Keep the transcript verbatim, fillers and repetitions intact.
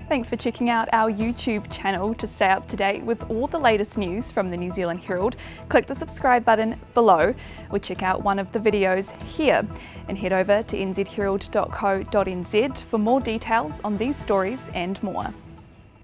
Thanks for checking out our YouTube channel. To stay up to date with all the latest news from the New Zealand Herald, click the subscribe button below or check out one of the videos here, and head over to n z herald dot co dot n z for more details on these stories and more.